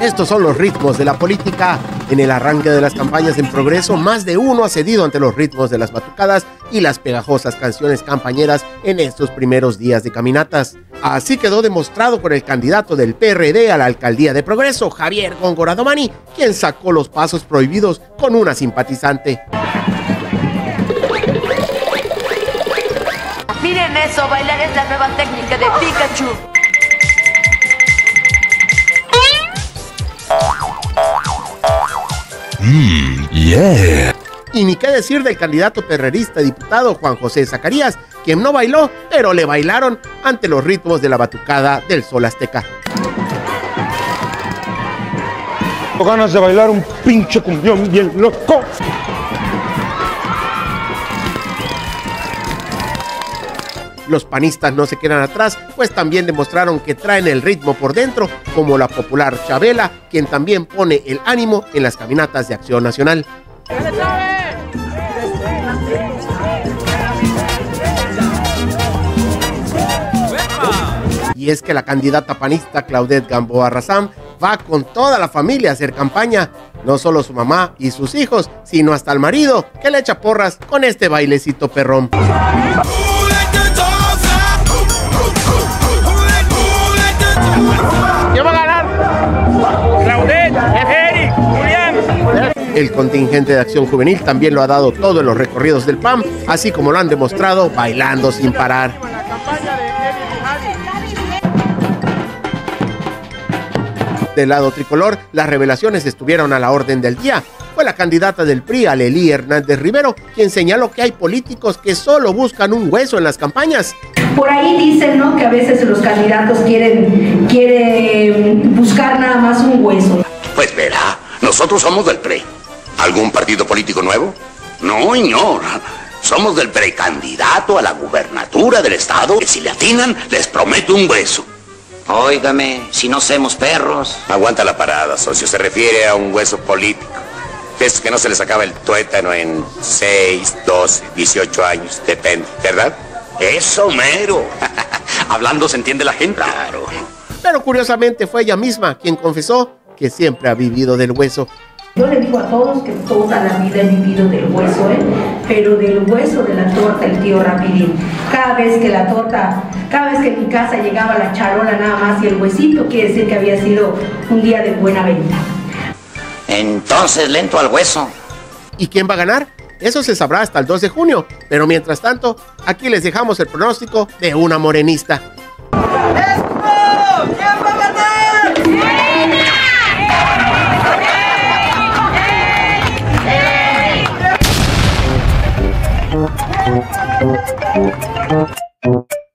Estos son los ritmos de la política. En el arranque de las campañas en progreso, más de uno ha cedido ante los ritmos de las batucadas y las pegajosas canciones campañeras en estos primeros días de caminatas. Así quedó demostrado por el candidato del PRD a la alcaldía de Progreso, Javier Góngora Domani, quien sacó los pasos prohibidos con una simpatizante. Miren eso, bailar es la nueva técnica de Pikachu. Yeah. Y ni qué decir del candidato perrerista diputado Juan José Zacarías, quien no bailó, pero le bailaron ante los ritmos de la batucada del Sol Azteca. Tengo ganas de bailar un pinche cumbión bien loco. Los panistas no se quedan atrás, pues también demostraron que traen el ritmo por dentro, como la popular Chabela, quien también pone el ánimo en las caminatas de Acción Nacional. Y es que la candidata panista Claudette Gamboa Razam va con toda la familia a hacer campaña. No solo su mamá y sus hijos, sino hasta el marido, que le echa porras con este bailecito perrón. ¿Quién va a ganar? Claudette, Eric, Julián. El contingente de Acción Juvenil también lo ha dado todo en los recorridos del PAN, así como lo han demostrado bailando sin parar. Del lado tricolor, las revelaciones estuvieron a la orden del día. Fue la candidata del PRI, Alelí Hernández Rivero, quien señaló que hay políticos que solo buscan un hueso en las campañas. Por ahí dicen, ¿no?, que a veces los candidatos quieren buscar nada más un hueso. Pues verá, nosotros somos del PRI. ¿Algún partido político nuevo? No, señor. Somos del precandidato a la gubernatura del estado. Si le atinan, les prometo un hueso. Óigame, si no somos perros. Aguanta la parada, socio. Se refiere a un hueso político. Es que no se les acaba el tuétano en 6, 12, 18 años. Depende, ¿verdad? ¡Eso mero! Hablando se entiende la gente. Claro. Pero curiosamente fue ella misma quien confesó que siempre ha vivido del hueso. Yo le digo a todos que toda la vida he vivido del hueso, pero del hueso de la torta, el tío Rapidín. Cada vez que en mi casa llegaba la charola nada más y el huesito, quiere decir que había sido un día de buena venta. Entonces, lento al hueso. ¿Y quién va a ganar? Eso se sabrá hasta el 2 de junio. Pero mientras tanto, aquí les dejamos el pronóstico de una morenista. ¡Eso! ¿Quién va a ganar? ¡Morena!